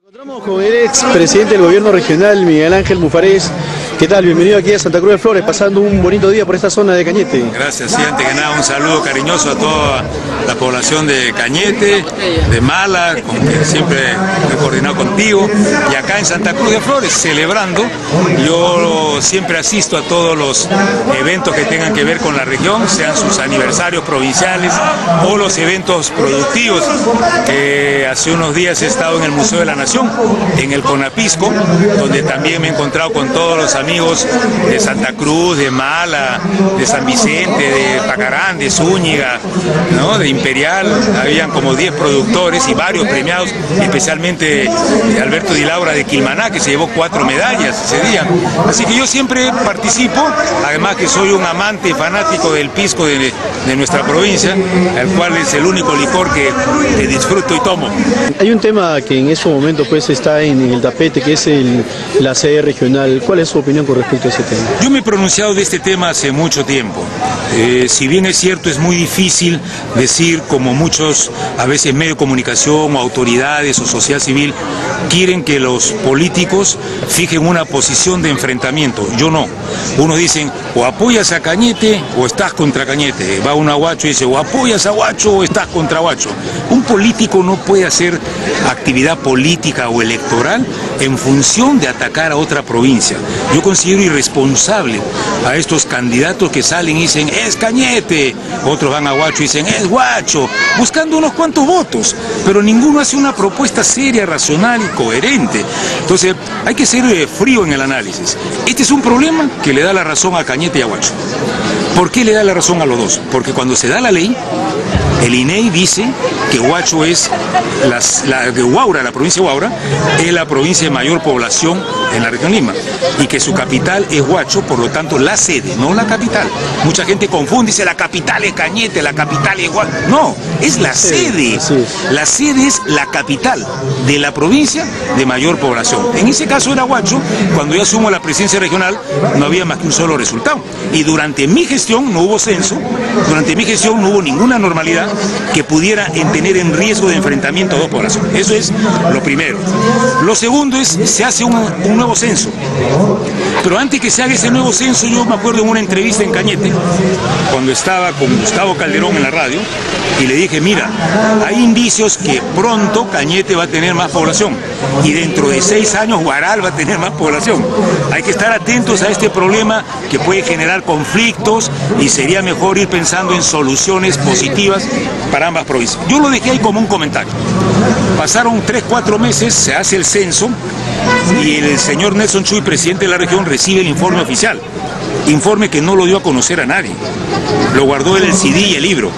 Encontramos con el ex presidente del gobierno regional, Miguel Ángel Mufarés. ¿Qué tal? Bienvenido aquí a Santa Cruz de Flores, pasando un bonito día por esta zona de Cañete. Gracias, sí, antes que nada un saludo cariñoso a toda la población de Cañete, de Mala, con quien siempre he coordinado contigo, y acá en Santa Cruz de Flores, celebrando. Yo siempre asisto a todos los eventos que tengan que ver con la región, sean sus aniversarios provinciales o los eventos productivos, que hace unos días he estado en el Museo de la Nación, en el Conapisco, donde también me he encontrado con todos los amigos de Santa Cruz, de Mala, de San Vicente, de Pacarán, de Zúñiga, ¿no? De Imperial. Habían como 10 productores y varios premiados, especialmente Alberto Di Laura de Quilmaná, que se llevó 4 medallas ese día. Así que yo siempre participo, además que soy un amante fanático del pisco de nuestra provincia, el cual es el único licor que disfruto y tomo. Hay un tema que en estos momentos pues está en el tapete, que es la sede regional. ¿Cuál es su opinión con respecto a ese tema? Yo me he pronunciado de este tema hace mucho tiempo. Si bien es cierto, es muy difícil decir, como muchos a veces medios de comunicación o autoridades o sociedad civil quieren que los políticos fijen una posición de enfrentamiento. Yo no. Unos dicen o apoyas a Cañete o estás contra Cañete. Va uno a Huacho y dice o apoyas a Huacho o estás contra Huacho. Un político no puede hacer actividad política o electoral en función de atacar a otra provincia. Yo considero irresponsable a estos candidatos que salen y dicen es Cañete, otros van a Huacho y dicen es Huacho, buscando unos cuantos votos, pero ninguno hace una propuesta seria, racional y coherente. Entonces hay que ser frío en el análisis. Este es un problema que le da la razón a Cañete y a Huacho. ¿Por qué le da la razón a los dos? Porque cuando se da la ley, el INEI dice que Huacho es, la provincia de Huaura, es la provincia de mayor población en la región Lima, y que su capital es Huacho, por lo tanto la sede, no la capital. Mucha gente confunde, dice la capital es Cañete, la capital es Huacho. No, es la sede. La sede es la capital de la provincia de mayor población. En ese caso era Huacho. Cuando yo asumo la presidencia regional no había más que un solo resultado. Y durante mi gestión no hubo censo, durante mi gestión no hubo ninguna normalidad que pudiera tener en riesgo de enfrentamiento a dos poblaciones. Eso es lo primero. Lo segundo es, se hace un nuevo censo. Pero antes que se haga ese nuevo censo, yo me acuerdo en una entrevista en Cañete, cuando estaba con Gustavo Calderón en la radio, y le dije, mira, hay indicios que pronto Cañete va a tener más población, y dentro de 6 años Huaral va a tener más población. Hay que estar atentos a este problema que puede generar conflictos, y sería mejor ir pensando en soluciones positivas para ambas provincias. Yo lo dejé ahí como un comentario. Pasaron 3-4 meses, se hace el censo, y el señor Nelson Chuy, presidente de la región, recibe el informe oficial. Informe que no lo dio a conocer a nadie. Lo guardó en el CD y el libro.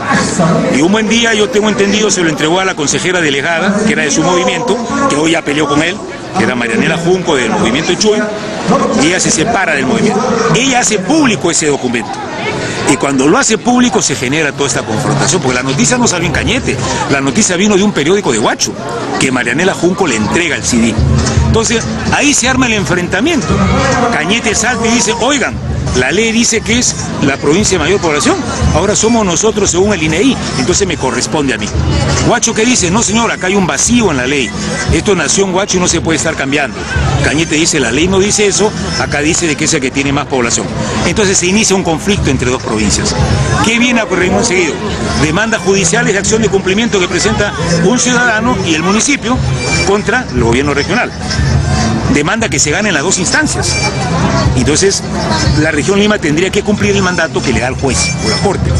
Y un buen día, yo tengo entendido, se lo entregó a la consejera delegada, que era de su movimiento, que hoy ya peleó con él, que era Marianela Junco del movimiento Chuy, y ella se separa del movimiento. Ella hace público ese documento. Y cuando lo hace público se genera toda esta confrontación, porque la noticia no salió en Cañete, la noticia vino de un periódico de Huacho, que Marianela Junco le entrega el CD. Entonces, ahí se arma el enfrentamiento. Cañete salta y dice, oigan, la ley dice que es la provincia de mayor población, ahora somos nosotros según el INEI, entonces me corresponde a mí. Huacho, ¿qué dice? No señor, acá hay un vacío en la ley, esto nació en Huacho y no se puede estar cambiando. Cañete dice, la ley no dice eso, acá dice de que es el que tiene más población. Entonces se inicia un conflicto entre dos provincias. ¿Qué viene a ocurrir seguido? Demandas judiciales de acción de cumplimiento que presenta un ciudadano y el municipio contra el gobierno regional. Demanda que se gana en las dos instancias. Entonces, la región Lima tendría que cumplir el mandato que le da el juez o la corte.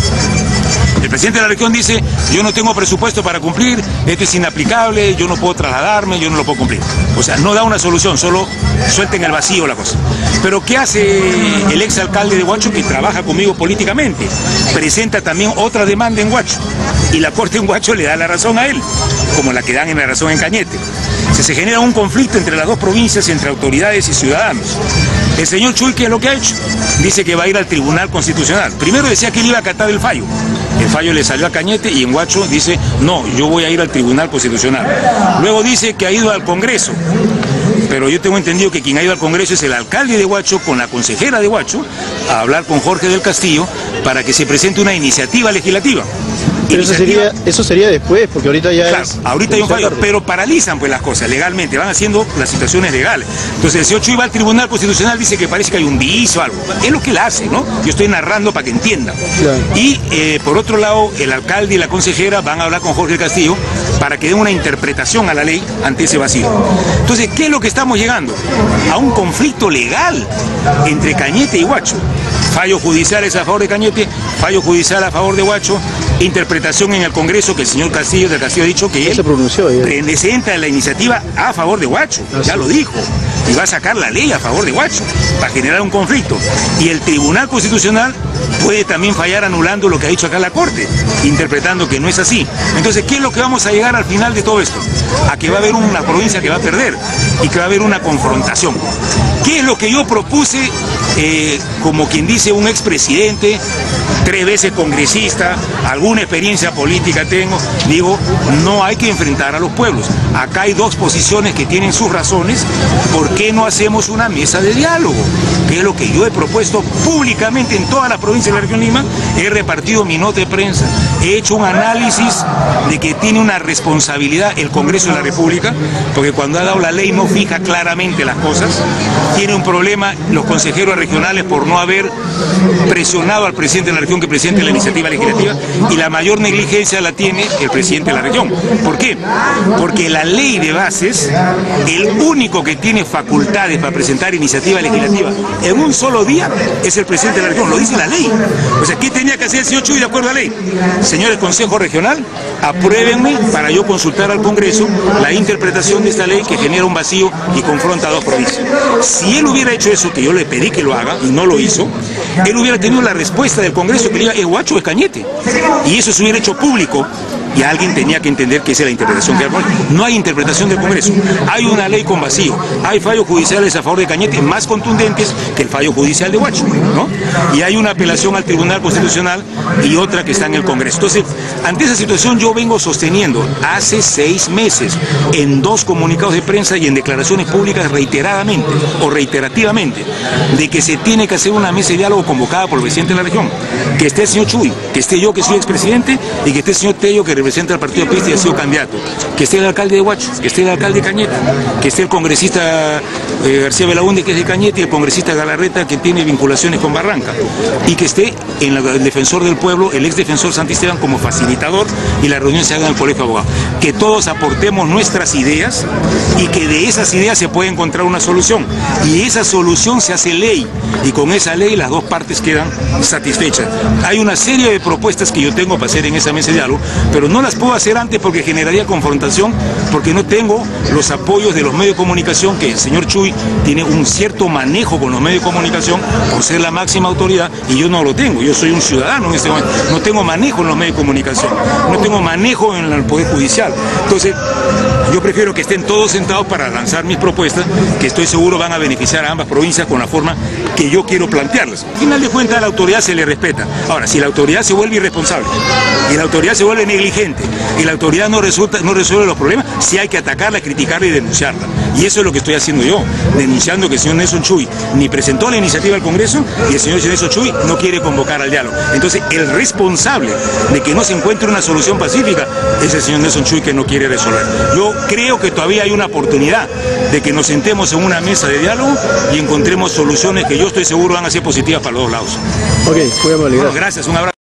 El presidente de la región dice, yo no tengo presupuesto para cumplir, esto es inaplicable, yo no puedo trasladarme, yo no lo puedo cumplir. O sea, no da una solución, solo suelta en el vacío la cosa. Pero ¿qué hace el exalcalde de Huacho, que trabaja conmigo políticamente? Presenta también otra demanda en Huacho, y la corte en Huacho le da la razón a él, como la que dan en la razón en Cañete. Se genera un conflicto entre las dos provincias, entre autoridades y ciudadanos. El señor Chuy, ¿qué es lo que ha hecho? Dice que va a ir al Tribunal Constitucional. Primero decía que él iba a acatar el fallo. El fallo le salió a Cañete y en Huacho dice, no, yo voy a ir al Tribunal Constitucional. Luego dice que ha ido al Congreso. Pero yo tengo entendido que quien ha ido al Congreso es el alcalde de Huacho con la consejera de Huacho a hablar con Jorge del Castillo para que se presente una iniciativa legislativa. Pero eso sería después, porque ahorita ya claro, ahorita hay un fallo, pero paralizan pues las cosas legalmente, van haciendo las situaciones legales. Entonces el señor Chuy va al Tribunal Constitucional, dice que parece que hay un vicio o algo. Es lo que él hace, ¿no? Yo estoy narrando para que entiendan. Claro. Y por otro lado, el alcalde y la consejera van a hablar con Jorge Castillo para que den una interpretación a la ley ante ese vacío. Entonces, ¿qué es lo que estamos llegando? A un conflicto legal entre Cañete y Huacho. Fallos judiciales a favor de Cañete, fallo judicial a favor de Huacho, interpretación en el Congreso que el señor Castillo ha dicho que él se pronunció, presenta la iniciativa a favor de Huacho, ya lo dijo, y va a sacar la ley a favor de Huacho para generar un conflicto. Y el Tribunal Constitucional puede también fallar anulando lo que ha dicho acá la Corte, interpretando que no es así. Entonces, ¿qué es lo que vamos a llegar al final de todo esto? A que va a haber una provincia que va a perder y que va a haber una confrontación. ¿Qué es lo que yo propuse, como quien dice un expresidente, 3 veces congresista, alguna experiencia política tengo? Digo, no hay que enfrentar a los pueblos. Acá hay 2 posiciones que tienen sus razones. ¿Por qué no hacemos una mesa de diálogo? Que es lo que yo he propuesto públicamente en todas las provincias de la región Lima. He repartido mi nota de prensa, he hecho un análisis de que tiene una responsabilidad el Congreso de la República, porque cuando ha dado la ley no fija claramente las cosas. Tiene un problema los consejeros regionales por no haber presionado al presidente de la región que presente la iniciativa legislativa, y la mayor negligencia la tiene el presidente de la región. ¿Por qué? Porque la ley de bases, el único que tiene facultades para presentar iniciativa legislativa en un solo día es el presidente de la región, lo dice la ley. O sea, ¿qué tenía que hacer el señor Chuy de acuerdo a la ley? Señores Consejo Regional, apruébenme para yo consultar al Congreso la interpretación de esta ley que genera un vacío y confronta a 2 provincias. Si él hubiera hecho eso, que yo le pedí que lo haga, y no lo hizo, él hubiera tenido la respuesta del Congreso que diga, ¿es Huacho o es Cañete? Y eso se hubiera hecho público, y alguien tenía que entender que esa es la interpretación que hay. No hay interpretación del Congreso, hay una ley con vacío, hay fallos judiciales a favor de Cañete más contundentes que el fallo judicial de Huacho, ¿no? Y hay una apelación al Tribunal Constitucional y otra que está en el Congreso. Entonces, ante esa situación yo vengo sosteniendo hace 6 meses en 2 comunicados de prensa y en declaraciones públicas reiteradamente o reiterativamente de que se tiene que hacer una mesa de diálogo convocada por el presidente de la región, que esté el señor Chuy, que esté yo que soy expresidente y que esté el señor Tello que representa al partido PIS y ha sido candidato, que esté el alcalde de Huacho, que esté el alcalde de Cañete, que esté el congresista García Belaúnde que es de Cañete y el congresista Galarreta que tiene vinculaciones con Barranca, y que esté el defensor del pueblo, el ex defensor Santisteban como facilitador, y la reunión se haga en el Colegio de Abogados. Que todos aportemos nuestras ideas y que de esas ideas se puede encontrar una solución, y esa solución se hace ley, y con esa ley las 2 partes quedan satisfechas. Hay una serie de propuestas que yo tengo para hacer en esa mesa de diálogo, pero no las puedo hacer antes porque generaría confrontación, porque no tengo los apoyos de los medios de comunicación, que el señor Chuy tiene un cierto manejo con los medios de comunicación por ser la máxima autoridad, y yo no lo tengo. Yo soy un ciudadano en este momento, no tengo manejo en los medios de comunicación, no tengo manejo en el Poder Judicial. Entonces, yo prefiero que estén todos sentados para lanzar mis propuestas, que estoy seguro van a beneficiar a ambas provincias con la forma que yo quiero plantearlas. Al final de cuentas, a la autoridad se le respeta. Ahora, si la autoridad se vuelve irresponsable y la autoridad se vuelve negligente y la autoridad no resuelve los problemas, sí hay que atacarla, criticarla y denunciarla. Y eso es lo que estoy haciendo yo, denunciando que el señor Nelson Chuy ni presentó la iniciativa al Congreso y el señor Nelson Chuy no quiere convocar al diálogo. Entonces, el responsable de que no se encuentre una solución pacífica es el señor Nelson Chuy, que no quiere resolver. Yo creo que todavía hay una oportunidad de que nos sentemos en una mesa de diálogo y encontremos soluciones que yo estoy seguro van a ser positivas para los 2 lados. Ok, muy amable. Bueno, gracias, un abrazo.